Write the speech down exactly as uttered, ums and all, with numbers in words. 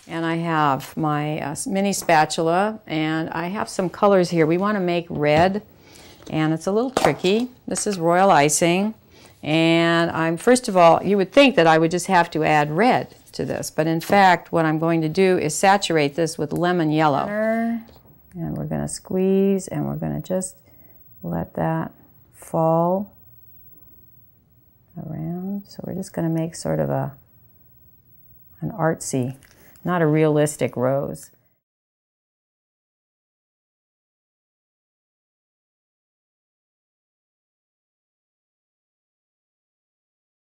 And I have my uh, mini spatula, and I have some colors here. We want to make red, and it's a little tricky. This is royal icing, and I'm first of all, you would think that I would just have to add red to this, but in fact what I'm going to do is saturate this with lemon yellow. And we're going to squeeze, and we're going to just let that fall around. So we're just going to make sort of a an artsy, not a realistic rose.